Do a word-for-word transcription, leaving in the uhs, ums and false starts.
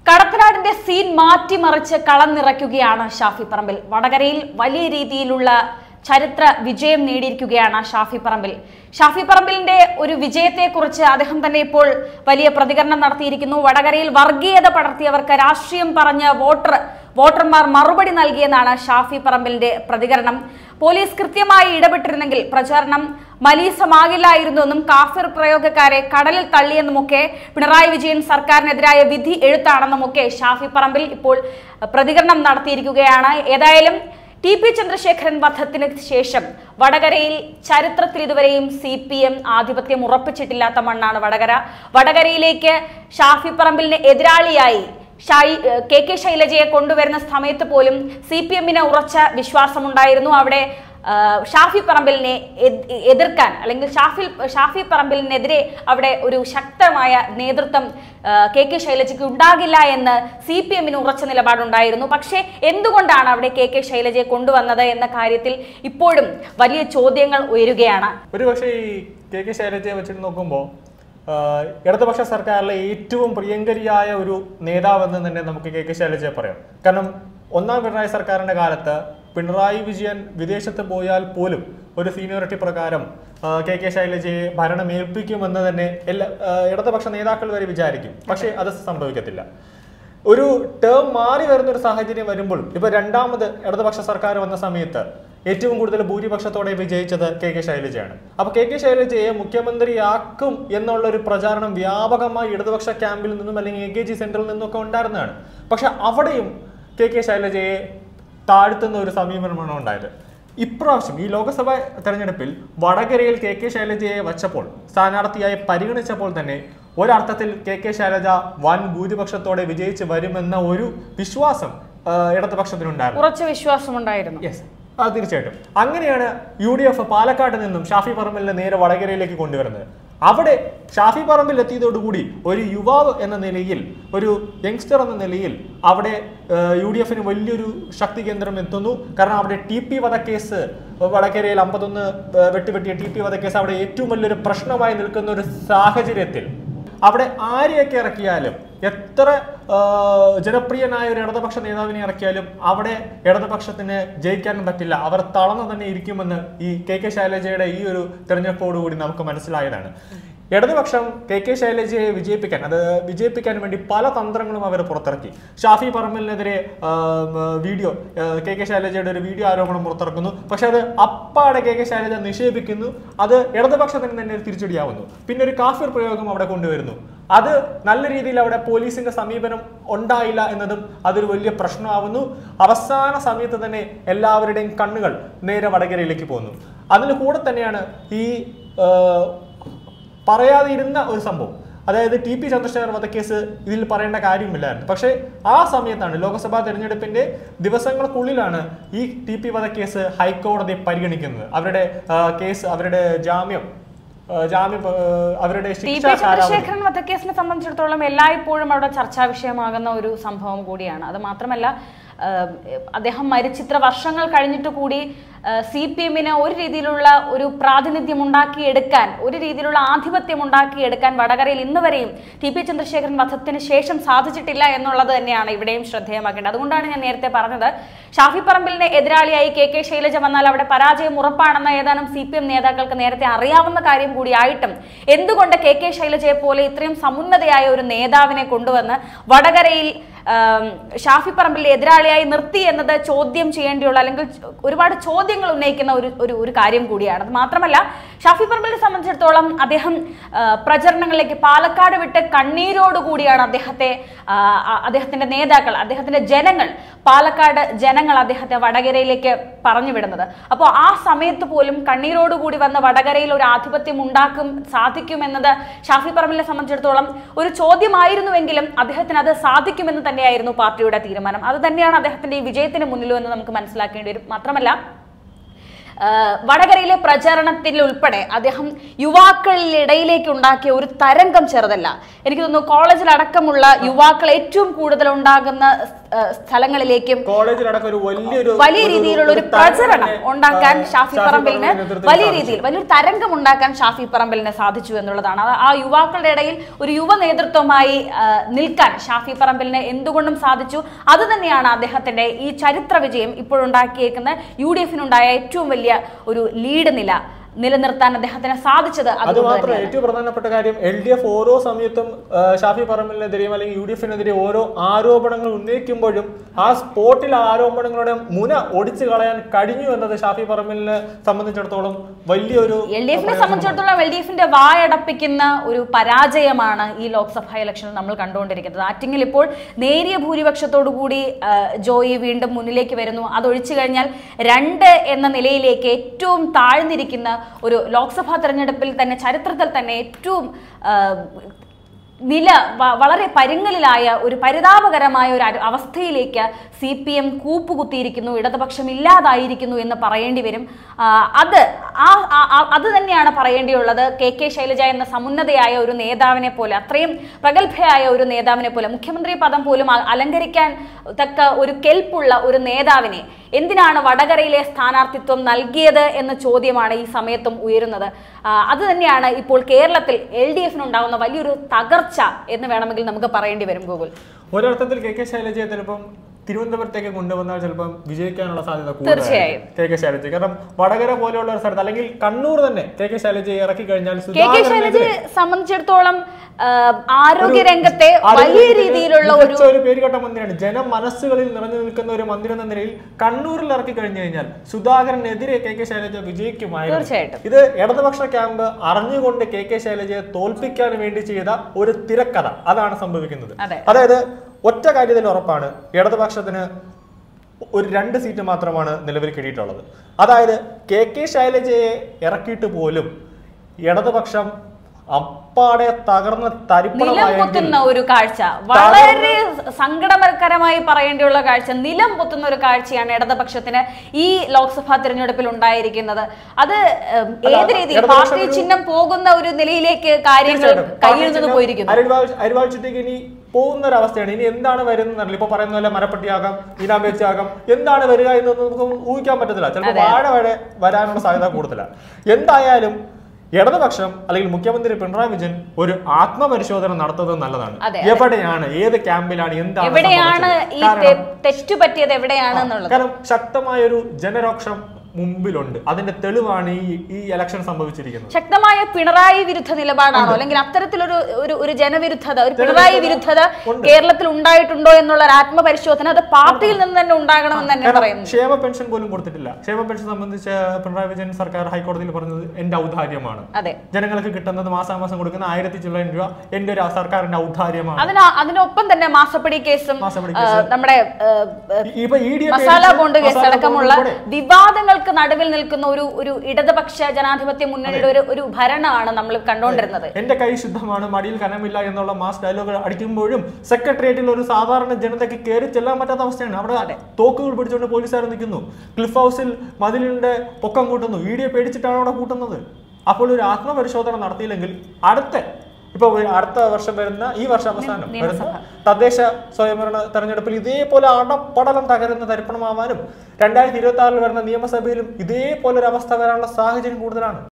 കടത്തനാടിന്റെ scene മാറ്റിമറിച്ച് കളം നിറയ്ക്കുകയാണ് ഷാഫി പറമ്പിൽ. വടകരയിൽ വലിയ രീതിയിലുള്ള ചരിത്ര വിജയം നേടിയിരിക്കുകയാണ് ഷാഫി പറമ്പിൽ. ഷാഫി പറമ്പിലിന്റെ ഒരു വിജയത്തെക്കുറിച്ച് അദ്ദേഹം തന്നെ ഇപ്പോൾ വലിയ പ്രതികരണം നടത്തിയിരിക്കുന്നു. വടകരയിൽ വർഗീയത പടർത്തിയവർക്ക് രാഷ്ട്രീയം പറഞ്ഞ് വോട്ടർ വോട്ടർമാർ മറുപടി നൽകിയെന്നാണ് ഷാഫി പറമ്പിലിന്റെ പ്രതികരണം. പോലീസ് കൃത്യമായി ഇടപെട്ടിരുന്നെങ്കിൽ പ്രചാരണം മലീസമാകില്ലായിരുന്നുവെന്നും കാഫിർ പ്രയോഗക്കാരെ കടലിൽ തള്ളിയെന്നുമൊക്കെ പിണറായി വിജയൻ സർക്കാരിനെതിരായ വിധി എഴുത്താണെന്നുമൊക്കെ ഷാഫി പറമ്പിൽ ഇപ്പോൾ പ്രതികരണം നടത്തിയിരിക്കുകയാണ്. ഏതായാലും ടി പി ചന്ദ്രശേഖരൻ വധത്തിന് ശേഷം വടകരയിൽ ചരിത്രത്തിൽ ഇതുവരെയും സി പി എം ആധിപത്യം ഉറപ്പിച്ചിട്ടില്ലാത്ത മണ്ണാണ് വടകര. വടകരയിലേക്ക് ഷാഫി പറമ്പിലിന് എതിരാളിയായി കെ കെ ശൈലജയെ കൊണ്ടുവരുന്ന സമയത്ത് പോലും സി പി എമ്മിന് ഉറച്ച വിശ്വാസമുണ്ടായിരുന്നു. അവിടെ ഷാഫി പറമ്പിലിനെ എതിർക്കാൻ അല്ലെങ്കിൽ ഷാഫി ഷാഫി പറമ്പിലിനെതിരെ അവിടെ ഒരു ശക്തമായ നേതൃത്വം കെ കെ ശൈലജയ്ക്ക് ഉണ്ടാകില്ല എന്ന് സി പി എമ്മിന് ഉറച്ച നിലപാടുണ്ടായിരുന്നു. പക്ഷേ എന്തുകൊണ്ടാണ് അവിടെ കെ കെ ശൈലജയെ കൊണ്ടുവന്നത് എന്ന കാര്യത്തിൽ ഇപ്പോഴും വലിയ ചോദ്യങ്ങൾ ഉയരുകയാണ്. ഒരുപക്ഷെ ഈ കെ കെ ശൈലജയെ വെച്ചിട്ട് നോക്കുമ്പോൾ ഇടതുപക്ഷ സർക്കാരിലെ ഏറ്റവും പ്രിയങ്കരിയായ ഒരു നേതാവെന്ന് തന്നെ നമുക്ക് കെ കെ ശൈലജയെ പറയാം. കാരണം ഒന്നാം പിണറായി സർക്കാരിന്റെ കാലത്ത് പിണറായി വിജയൻ വിദേശത്ത് പോയാൽ പോലും ഒരു സീനിയോറിറ്റി പ്രകാരം കെ കെ ശൈലജയെ ഭരണം ഏൽപ്പിക്കുമെന്ന് തന്നെ എല്ലാ ഇടതുപക്ഷ നേതാക്കൾ വരെ വിചാരിക്കും. പക്ഷേ അത് സംഭവിക്കത്തില്ല. ഒരു ടേം മാറി വരുന്ന ഒരു സാഹചര്യം വരുമ്പോൾ ഇപ്പൊ രണ്ടാമത് ഇടതുപക്ഷ സർക്കാർ വന്ന സമയത്ത് ഏറ്റവും കൂടുതൽ ഭൂരിപക്ഷത്തോടെ വിജയിച്ചത് കെ കെ ശൈലജയാണ്. അപ്പൊ കെ കെ ശൈലജയെ മുഖ്യമന്ത്രിയാക്കും എന്നുള്ള ഒരു പ്രചാരണം വ്യാപകമായി ഇടതുപക്ഷ ക്യാമ്പിൽ നിന്നും അല്ലെങ്കിൽ എ കെ ജി സെന്ററിൽ നിന്നൊക്കെ ഉണ്ടായിരുന്നതാണ്. പക്ഷെ അവിടെയും കെ കെ ശൈലജയെ താഴ്ത്തുന്ന ഒരു സമീപനമാണ് ഉണ്ടായത്. ഇപ്രാവശ്യം ഈ ലോക്സഭാ തെരഞ്ഞെടുപ്പിൽ വടകരയിൽ കെ കെ ശൈലജയെ വച്ചപ്പോൾ സ്ഥാനാർത്ഥിയായി പരിഗണിച്ചപ്പോൾ തന്നെ ഒരർത്ഥത്തിൽ കെ കെ ശൈലജ വൻ ഭൂരിപക്ഷത്തോടെ വിജയിച്ച് വരുമെന്ന ഒരു വിശ്വാസം ഇടതുപക്ഷത്തിനുണ്ടായിരുന്നു. ഉറച്ച വിശ്വാസമുണ്ടായിരുന്നു. യെസ്, അത് തീർച്ചയായിട്ടും. അങ്ങനെയാണ് യു ഡി എഫ് പാലക്കാട് നിന്നും ഷാഫി പറമ്പിലിനെ നേരെ വടകരയിലേക്ക് കൊണ്ടുവരുന്നത്. അവിടെ ഷാഫി പറമ്പിൽ എത്തിയതോടുകൂടി ഒരു യുവാവ് എന്ന നിലയിൽ, ഒരു യങ്സ്റ്റർ എന്ന നിലയിൽ അവിടെ യു ഡി എഫിന് വലിയൊരു ശക്തി കേന്ദ്രം എത്തുന്നു. കാരണം അവിടെ ടി പി വധക്കേസ്, വടകരയിൽ അമ്പത്തൊന്ന് വെട്ടിവെട്ടിയ ടി പി വധക്കേസ് അവിടെ ഏറ്റവും വലിയൊരു പ്രശ്നമായി നിൽക്കുന്ന ഒരു സാഹചര്യത്തിൽ അവിടെ ആരെയൊക്കെ ഇറക്കിയാലും, എത്ര ജനപ്രിയനായ ഒരു ഇടതുപക്ഷ നേതാവിനെ ഇറക്കിയാലും അവിടെ ഇടതുപക്ഷത്തിന് ജയിക്കാനും പറ്റില്ല. അവർ തളർന്നു തന്നെ ഇരിക്കുമെന്ന് ഈ കെ കെ ശൈലജയുടെ ഈ ഒരു തെരഞ്ഞെടുപ്പോടുകൂടി നമുക്ക് മനസ്സിലായതാണ്. ഇടതുപക്ഷം കെ കെ ശൈലജയെ വിജയിപ്പിക്കാൻ അത് വിജയിപ്പിക്കാൻ വേണ്ടി പല തന്ത്രങ്ങളും അവർ പുറത്തിറക്കി. ഷാഫി പറമ്പിലിനെതിരെ വീഡിയോ, കെ കെ ശൈലജയുടെ ഒരു വീഡിയോ ആരോപണം പുറത്തിറക്കുന്നു. പക്ഷെ അത് അപ്പാടെ കെ കെ ശൈലജ നിഷേധിക്കുന്നു. അത് ഇടതുപക്ഷത്തിന് തന്നെ തിരിച്ചടിയാവുന്നു. പിന്നെ ഒരു കാഫിർ പ്രയോഗം അവിടെ കൊണ്ടുവരുന്നു. അത് നല്ല രീതിയിൽ അവിടെ പോലീസിന്റെ സമീപനം ഉണ്ടായില്ല എന്നതും അതൊരു വലിയ പ്രശ്നമാവുന്നു. അവസാന സമയത്ത് തന്നെ എല്ലാവരുടെയും കണ്ണുകൾ നേരെ വടകരയിലേക്ക് പോകുന്നു. അതിന് കൂടെ തന്നെയാണ് ഈ പറയാതെ ഇരുന്ന ഒരു സംഭവം, അതായത് ടി പി ചന്ദ്രശേഖർ വധക്കേസ് ഇതിൽ പറയേണ്ട കാര്യമില്ലായിരുന്നു. പക്ഷേ ആ സമയത്താണ്, ലോക്സഭാ തെരഞ്ഞെടുപ്പിന്റെ ദിവസങ്ങൾക്കുള്ളിലാണ് ഈ ടി പി വധക്കേസ് ഹൈക്കോടതി പരിഗണിക്കുന്നത്. അവരുടെ കേസ്, അവരുടെ ജാമ്യം ജാമ്യം അവരുടെ ചന്ദ്രശേഖരൻ വധക്കേസിനെ സംബന്ധിച്ചിടത്തോളം എല്ലായ്പ്പോഴും അവിടെ ചർച്ചാ വിഷയമാകുന്ന ഒരു സംഭവം കൂടിയാണ്. അത് മാത്രമല്ല, അദ്ദേഹം മരിച്ചിത്ര വർഷങ്ങൾ കഴിഞ്ഞിട്ട് കൂടി സി പി എമ്മിന് ഒരു രീതിയിലുള്ള ഒരു പ്രാതിനിധ്യം ഉണ്ടാക്കിയെടുക്കാൻ, ഒരു രീതിയിലുള്ള ആധിപത്യം ഉണ്ടാക്കിയെടുക്കാൻ വടകരയിൽ ഇന്ന് വരെയും ടി പി ചന്ദ്രശേഖരൻ വധത്തിന് ശേഷം സാധിച്ചിട്ടില്ല എന്നുള്ളത് തന്നെയാണ് ഇവിടെയും ശ്രദ്ധേയമാക്കേണ്ടത്. അതുകൊണ്ടാണ് ഞാൻ നേരത്തെ പറഞ്ഞത്, ഷാഫി പറമ്പിലിന്റെ എതിരാളിയായി കെ കെ ശൈലജ വന്നാൽ അവിടെ പരാജയം ഉറപ്പാണെന്ന് ഏതാനും സി പി എം നേതാക്കൾക്ക് നേരത്തെ അറിയാവുന്ന കാര്യം കൂടിയായിട്ടും എന്തുകൊണ്ട് കെ കെ ശൈലജയെ പോലെ ഇത്രയും സമുന്നതയായ ഒരു നേതാവിനെ കൊണ്ടുവന്ന് വടകരയിൽ ഷാഫി പറമ്പിലിന്റെ എതിരാളിയായി നിർത്തി എന്നത് ചോദ്യം ചെയ്യേണ്ടിയുള്ള, അല്ലെങ്കിൽ ഒരുപാട് ചോദ്യങ്ങൾ ഉന്നയിക്കുന്ന ഒരു ഒരു ഒരു കാര്യം കൂടിയാണ്. അത് മാത്രമല്ല, ഷാഫി പറമ്പിലിനെ സംബന്ധിച്ചിടത്തോളം അദ്ദേഹം പ്രചരണങ്ങളിലേക്ക് പാലക്കാട് വിട്ട് കണ്ണീരോടുകൂടിയാണ് അദ്ദേഹത്തെ അദ്ദേഹത്തിന്റെ നേതാക്കൾ, അദ്ദേഹത്തിന്റെ ജനങ്ങൾ, പാലക്കാട് ജനങ്ങൾ അദ്ദേഹത്തെ വടകരയിലേക്ക് പറഞ്ഞു വിടുന്നത്. അപ്പോൾ ആ സമയത്ത് പോലും കണ്ണീരോടുകൂടി വന്ന് വടകരയിൽ ഒരു ആധിപത്യം ഉണ്ടാക്കും സാധിക്കുമെന്നത് ഷാഫി പറമ്പിലിനെ സംബന്ധിച്ചിടത്തോളം ഒരു ചോദ്യമായിരുന്നുവെങ്കിലും അദ്ദേഹത്തിന് അത് സാധിക്കുമെന്ന് തന്നെയായിരുന്നു പാർട്ടിയുടെ തീരുമാനം. അത് തന്നെയാണ് അദ്ദേഹത്തിന്റെ ഈ വിജയത്തിന് മുന്നിലും എന്ന് നമുക്ക് മനസ്സിലാക്കേണ്ടി വരും. മാത്രമല്ല, വടകരയിലെ പ്രചാരണത്തിൽ ഉൾപ്പെടെ അദ്ദേഹം യുവാക്കളിടയിലേക്ക് ഉണ്ടാക്കിയ ഒരു തരംഗം ചെറുതല്ല. എനിക്ക് തോന്നുന്നു കോളേജിലടക്കമുള്ള യുവാക്കൾ ഏറ്റവും കൂടുതൽ ഉണ്ടാകുന്ന സ്ഥലങ്ങളിലേക്കും കോളേജിലടക്കം ഒരു വലിയൊരു വലിയ രീതിയിലുള്ള ഒരു പ്രചരണം ഉണ്ടാക്കാൻ ഷാഫി പറമ്പിലിന് വലിയ രീതിയിൽ വലിയൊരു തരംഗം ഉണ്ടാക്കാൻ ഷാഫി പറമ്പിലിന് സാധിച്ചു എന്നുള്ളതാണ്. ആ യുവാക്കളുടെ ഇടയിൽ ഒരു യുവ നേതൃത്വമായി നിൽക്കാൻ ഷാഫി പറമ്പിലിന് എന്തുകൊണ്ടും സാധിച്ചു. അത് തന്നെയാണ് അദ്ദേഹത്തിന്റെ ഈ ചരിത്ര വിജയം ഇപ്പോഴുണ്ടാക്കിയേക്കുന്ന യു ഡി എഫിനുണ്ടായ ഏറ്റവും വലിയ ഒരു ലീഡ് നില നിലനിർത്താൻ അദ്ദേഹത്തിന് സാധിച്ചത്. അത് മാത്രം ഏറ്റവും പ്രധാനപ്പെട്ട കാര്യം, എൽ ഡി എഫ് ഓരോ സമയത്തും ഷാഫി പറമ്പിലിനെതിരെയും അല്ലെങ്കിൽ യു ഡി എഫിനെതിരെ ഓരോ ആരോപണങ്ങൾ ഉന്നയിക്കുമ്പോഴും ആ സ്പോട്ടിൽ ആരോപണങ്ങളുടെ മുന ഒടിച്ചു കളയാൻ കഴിഞ്ഞു എന്നത് ഷാഫി പറമ്പിലിനെ സംബന്ധിച്ചിടത്തോളം വലിയൊരു എൽ ഡി എഫിനെ സംബന്ധിച്ചിടത്തോളം എൽ ഡി എഫിന്റെ വായടപ്പിക്കുന്ന ഒരു പരാജയമാണ് ഈ ലോക്സഭാ ഇലക്ഷനിൽ നമ്മൾ കണ്ടുകൊണ്ടിരിക്കുന്നത്. ആറ്റിങ്ങിൽ ഇപ്പോൾ നേരിയ ഭൂരിപക്ഷത്തോടു കൂടി ജോയി വീണ്ടും മുന്നിലേക്ക് വരുന്നു. അതൊഴിച്ചു കഴിഞ്ഞാൽ രണ്ട് എന്ന നിലയിലേക്ക് ഏറ്റവും താഴ്ന്നിരിക്കുന്ന ഒരു ലോക്സഭാ തെരഞ്ഞെടുപ്പിൽ തന്നെ ചരിത്രത്തിൽ തന്നെ ഏറ്റവും നില വളരെ പരുങ്ങലിലായ ഒരു പരിതാപകരമായ ഒരു അവസ്ഥയിലേക്ക് സി പി എം കൂപ്പുകുത്തിയിരിക്കുന്നു, ഇടതുപക്ഷം ഇല്ലാതായിരിക്കുന്നു എന്ന് പറയേണ്ടി വരും. അത് ആ അത് തന്നെയാണ് പറയേണ്ടിയുള്ളത്. കെ കെ ശൈലജ എന്ന സമുന്നതയായ ഒരു നേതാവിനെ പോലെ, അത്രയും പ്രഗത്ഭയായ ഒരു നേതാവിനെ പോലെ, മുഖ്യമന്ത്രി പദം പോലും അലങ്കരിക്കാൻ തക്ക ഒരു കെൽപ്പുള്ള ഒരു നേതാവിനെ എന്തിനാണ് വടകരയിലെ സ്ഥാനാർത്ഥിത്വം നൽകിയത് എന്ന ചോദ്യമാണ് ഈ സമയത്തും ഉയരുന്നത്. അത് തന്നെയാണ് ഇപ്പോൾ കേരളത്തിൽ എൽ ഡി എഫിനുണ്ടാകുന്ന വലിയൊരു തകർച്ച എന്ന് വേണമെങ്കിൽ നമുക്ക് പറയേണ്ടി വരും. ഗൂഗിൾ ഒരർത്ഥത്തിൽ കെ കെ ശൈലജയെ ചിലപ്പം തിരുവനന്തപുരത്തേക്ക് കൊണ്ടുവന്നാൽ ചിലപ്പം വിജയിക്കാനുള്ള സാധ്യത തീർച്ചയായും കെ കെ ശൈലജ. കാരണം വടകര പോലെയുള്ള ഒരു സ്ഥലത്ത് അല്ലെങ്കിൽ കണ്ണൂർ തന്നെ കെ കെ ശൈലജയെ ഇറക്കി കഴിഞ്ഞാൽ കെ കെ ശൈലജയെ സംബന്ധിച്ചിടത്തോളം ആരോഗ്യ രംഗത്തെ വലിയ രീതിയിലുള്ള ഒരു പേരുകെട്ട മന്ത്രിയാണ്. ജനമനസ്സുകളിൽ നിറഞ്ഞു നിൽക്കുന്ന ഒരു മന്ത്രി എന്ന നിലയിൽ കണ്ണൂരിൽ ഇറക്കി കഴിഞ്ഞു കഴിഞ്ഞാൽ സുധാകരനെതിരെ കെ കെ ശൈലജ വിജയിക്കുമായിരുന്നു. തീർച്ചയായിട്ടും ഇത് ഇടതുപക്ഷ ക്യാമ്പ് അറിഞ്ഞുകൊണ്ട് കെ കെ ശൈലജയെ തോൽപ്പിക്കാൻ വേണ്ടി ചെയ്ത ഒരു തിരക്കഥ. അതാണ് സംഭവിക്കുന്നത്. അതായത് ഒറ്റ കാര്യത്തിൽ ഉറപ്പാണ്, ഇടതുപക്ഷത്തിന് ഒരു രണ്ട് സീറ്റ് മാത്രമാണ് നിലവിൽ കിട്ടിയിട്ടുള്ളത്. അതായത് കെ കെ ശൈലജയെ ഇറക്കിയിട്ട് പോലും ഇടതുപക്ഷം അപ്പാടെ തകർന്ന് തരിപ്പണമാകുന്ന ഒരു കാഴ്ച, വളരെ സങ്കടകരമായി പറയേണ്ടിയുള്ള കാഴ്ച, നിലം പൊത്തുന്ന ഒരു കാഴ്ചയാണ് ഇടതുപക്ഷത്തിന് ഈ ലോക്സഭാ തിരഞ്ഞെടുപ്പിൽ ഉണ്ടായിരിക്കുന്നത്. അത് ഏത് രീതിയിൽ പാർട്ടി ചിഹ്നം പോകുന്ന ഒരു നിലയിലേക്ക് കാര്യങ്ങൾ കയ്യിൽ നിന്ന് പോയിരിക്കുന്നു. അരിവാൾ ചിറ്റയ്ക്ക് ഇനി പോകുന്ന ഒരു അവസ്ഥയാണ്. ഇനി എന്താണ് വരുന്നത്? ഇപ്പൊ പറയുന്ന പോലെ മരപ്പട്ടിയാകാം, ഈനാമ്പേച്ചാകാം, എന്താണ് വരിക എന്ന് നമുക്ക് ഊഹിക്കാൻ പറ്റത്തില്ല. ചിലപ്പോൾ വാഴ വരെ വരാനുള്ള സാധ്യത കൂടുതലാണ്. എന്തായാലും ഇടതുപക്ഷം അല്ലെങ്കിൽ മുഖ്യമന്ത്രി പിണറായി വിജയൻ ഒരു ആത്മപരിശോധന നടത്തുന്നത് നല്ലതാണ്. എവിടെയാണ്, ഏത് ക്യാമ്പിലാണ്, എന്താണ് എവിടെയാണ് ഈ തെറ്റു പറ്റിയത്, എവിടെയാണ് എന്നുള്ളത്. കാരണം ശക്തമായൊരു ജനരോക്ഷം മുമ്പിലുണ്ട്. അതിന്റെ തെളിവാണ് ഈ ഈ ഇലക്ഷൻ സംഭവിച്ചിരിക്കുന്നത്. ശക്തമായ പിണറായി വിരുദ്ധ നിലപാടാണോ, അല്ലെങ്കിൽ അത്തരത്തിലൊരു ഒരു ഒരു ജനവിരുദ്ധത, ഒരു പിണറായി വിരുദ്ധത കേരളത്തിൽ ഉണ്ടായിട്ടുണ്ടോ എന്നുള്ള ഒരു ആത്മപരിശോധന അത് പാർട്ടിയിൽ നിന്ന് തന്നെ ഉണ്ടാകണമെന്ന് തന്നെ പറയുന്നു. ക്ഷേമ പെൻഷൻ പോലും കൊടുത്തിട്ടില്ല. ക്ഷേമ പെൻഷൻ സംബന്ധിച്ച് പിണറായി വിജയൻ സർക്കാർ ഹൈക്കോടതിയിൽ പറഞ്ഞത് എന്റെ ഔദാര്യമാണ്. അതെ, ജനങ്ങൾക്ക് കിട്ടുന്നത് മാസാമാസം കൊടുക്കുന്ന ആയിരത്തി ചില്ലറ രൂപ എന്റെ ഒരു സർക്കാരിന്റെ ഔദാര്യമാണ്. അതിന് അതിനൊപ്പം തന്നെ മാസപ്പടി കേസും നമ്മുടെ മസാല ബോണ്ട് കേസ് അടക്കമുള്ള വിവാദങ്ങൾക്ക് നടുവിൽ നിൽക്കുന്ന ഒരു ഒരു ഇടതുപക്ഷ ജനാധിപത്യ മുന്നണിയുടെ ഒരു ഒരു ഭരണമാണ് നമ്മൾ കണ്ടുകൊണ്ടിരുന്നത്. എന്റെ കൈ ശുദ്ധമാണ്, മടിയിൽ കനമില്ല എന്നുള്ള മാസ് ഡയലോഗ് അടിക്കുമ്പോഴും സെക്രട്ടേറിയറ്റിൽ ഒരു സാധാരണ ജനതയ്ക്ക് കയറി ചെല്ലാൻ പറ്റാത്ത അവസ്ഥയാണ്. അവിടെ തോക്കുകൾ പിടിച്ചുകൊണ്ട് പോലീസുകാർ നിൽക്കുന്നു, ക്ലിഫ് ഹൗസിൽ മതിലിന്റെ പൊക്കം കൂട്ടുന്നു, ഇ ഡിയെ പേടിച്ചിട്ടാണ് അവിടെ കൂട്ടുന്നത്. അപ്പോൾ ഒരു ആത്മപരിശോധന നടത്തിയില്ലെങ്കിൽ അടുത്ത ഇപ്പൊ അടുത്ത വർഷം വരുന്ന ഈ വർഷം അവസാനം വരുന്ന തദ്ദേശ സ്വയംഭരണ തെരഞ്ഞെടുപ്പിൽ ഇതേപോലെ അടപ്പടലം തകരുന്ന തരിപ്പണമാവാനും രണ്ടായിരത്തി ഇരുപത്തി ആറിൽ വരുന്ന നിയമസഭയിലും ഇതേപോലെ ഒരു അവസ്ഥ വരാനുള്ള സാഹചര്യം കൂടുതലാണ്.